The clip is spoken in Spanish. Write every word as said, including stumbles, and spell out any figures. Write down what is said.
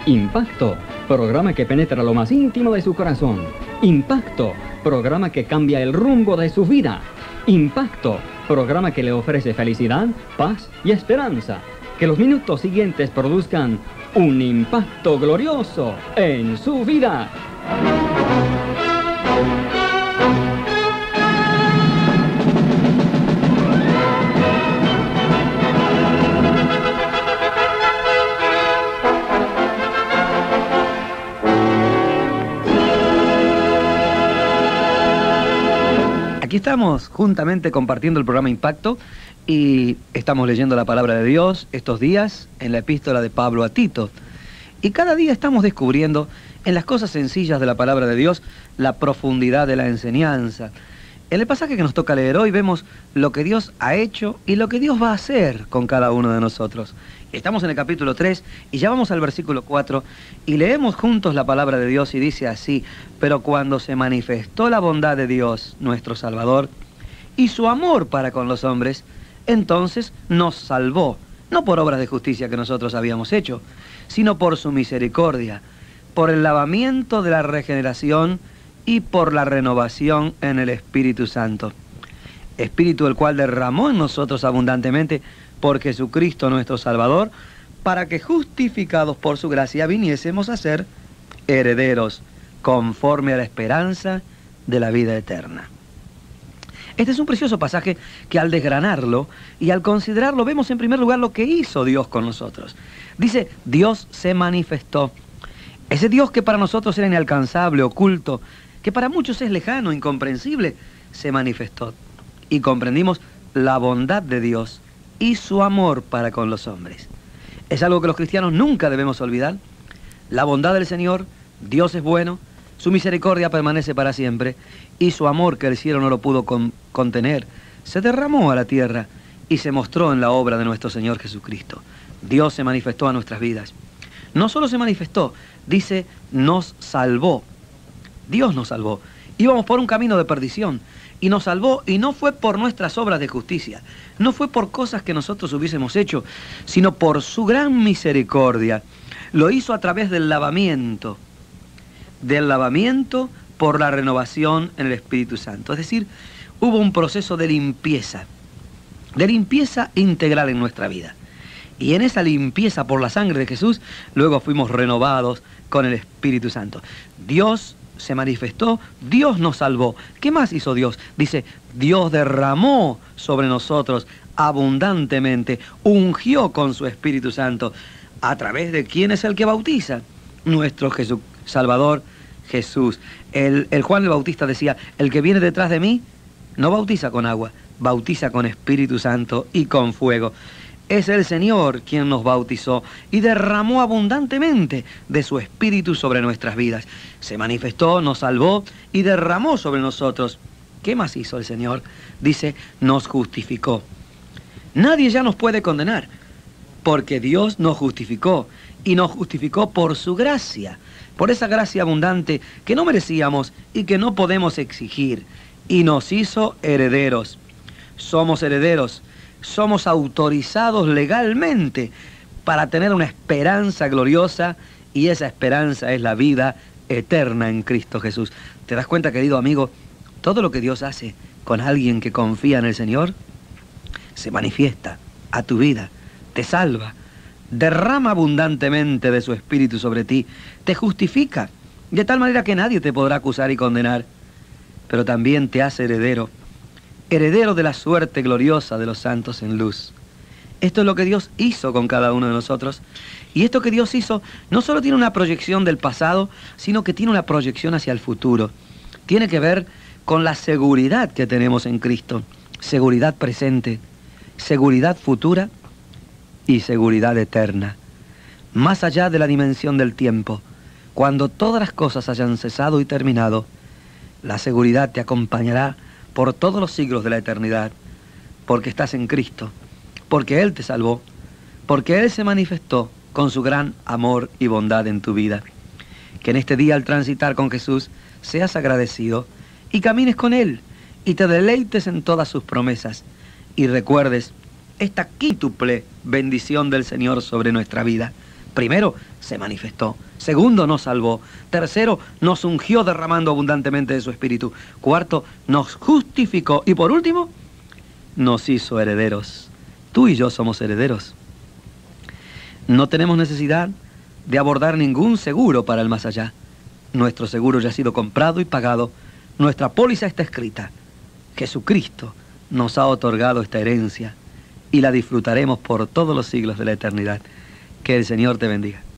Impacto, programa que penetra lo más íntimo de su corazón. Impacto, programa que cambia el rumbo de su vida. Impacto, programa que le ofrece felicidad, paz y esperanza. Que los minutos siguientes produzcan un impacto glorioso en su vida. Aquí estamos juntamente compartiendo el programa Impacto y estamos leyendo la palabra de Dios estos días en la epístola de Pablo a Tito. Y cada día estamos descubriendo en las cosas sencillas de la palabra de Dios la profundidad de la enseñanza. En el pasaje que nos toca leer hoy vemos lo que Dios ha hecho y lo que Dios va a hacer con cada uno de nosotros. Estamos en el capítulo tres y ya vamos al versículo cuatro y leemos juntos la palabra de Dios y dice así: pero cuando se manifestó la bondad de Dios, nuestro Salvador, y su amor para con los hombres, entonces nos salvó, no por obras de justicia que nosotros habíamos hecho, sino por su misericordia, por el lavamiento de la regeneración y por la renovación en el Espíritu Santo. Espíritu el cual derramó en nosotros abundantemente por Jesucristo nuestro Salvador, para que justificados por su gracia viniésemos a ser herederos, conforme a la esperanza de la vida eterna. Este es un precioso pasaje que al desgranarlo y al considerarlo vemos en primer lugar lo que hizo Dios con nosotros. Dice, Dios se manifestó. Ese Dios que para nosotros era inalcanzable, oculto, que para muchos es lejano, incomprensible, se manifestó. Y comprendimos la bondad de Dios y su amor para con los hombres. Es algo que los cristianos nunca debemos olvidar. La bondad del Señor, Dios es bueno, su misericordia permanece para siempre, y su amor, que el cielo no lo pudo con, contener, se derramó a la tierra y se mostró en la obra de nuestro Señor Jesucristo. Dios se manifestó a nuestras vidas. No solo se manifestó, dice, nos salvó. Dios nos salvó. Íbamos por un camino de perdición y nos salvó, y no fue por nuestras obras de justicia, no fue por cosas que nosotros hubiésemos hecho, sino por su gran misericordia. Lo hizo a través del lavamiento, del lavamiento por la renovación en el Espíritu Santo. Es decir, hubo un proceso de limpieza, de limpieza integral en nuestra vida. Y en esa limpieza por la sangre de Jesús, luego fuimos renovados con el Espíritu Santo. Dios se manifestó, Dios nos salvó. ¿Qué más hizo Dios? Dice, Dios derramó sobre nosotros abundantemente, ungió con su Espíritu Santo. ¿A través de quién es el que bautiza? Nuestro Jesús, Salvador Jesús. El, el Juan el Bautista decía, el que viene detrás de mí no bautiza con agua, bautiza con Espíritu Santo y con fuego. Es el Señor quien nos bautizó y derramó abundantemente de su Espíritu sobre nuestras vidas. Se manifestó, nos salvó y derramó sobre nosotros. ¿Qué más hizo el Señor? Dice, nos justificó. Nadie ya nos puede condenar, porque Dios nos justificó y nos justificó por su gracia, por esa gracia abundante que no merecíamos y que no podemos exigir, y nos hizo herederos. Somos herederos. Somos autorizados legalmente para tener una esperanza gloriosa, y esa esperanza es la vida eterna en Cristo Jesús. ¿Te das cuenta, querido amigo? Todo lo que Dios hace con alguien que confía en el Señor se manifiesta a tu vida, te salva, derrama abundantemente de su Espíritu sobre ti, te justifica, de tal manera que nadie te podrá acusar y condenar, pero también te hace heredero. Heredero de la suerte gloriosa de los santos en luz. Esto es lo que Dios hizo con cada uno de nosotros. Y esto que Dios hizo no solo tiene una proyección del pasado, sino que tiene una proyección hacia el futuro. Tiene que ver con la seguridad que tenemos en Cristo. Seguridad presente, seguridad futura y seguridad eterna. Más allá de la dimensión del tiempo, cuando todas las cosas hayan cesado y terminado, la seguridad te acompañará por todos los siglos de la eternidad, porque estás en Cristo, porque Él te salvó, porque Él se manifestó con su gran amor y bondad en tu vida. Que en este día, al transitar con Jesús, seas agradecido y camines con Él y te deleites en todas sus promesas y recuerdes esta quíntuple bendición del Señor sobre nuestra vida. Primero, se manifestó. Segundo, nos salvó. Tercero, nos ungió derramando abundantemente de su Espíritu. Cuarto, nos justificó. Y por último, nos hizo herederos. Tú y yo somos herederos. No tenemos necesidad de abordar ningún seguro para el más allá. Nuestro seguro ya ha sido comprado y pagado. Nuestra póliza está escrita. Jesucristo nos ha otorgado esta herencia y la disfrutaremos por todos los siglos de la eternidad. Que el Señor te bendiga.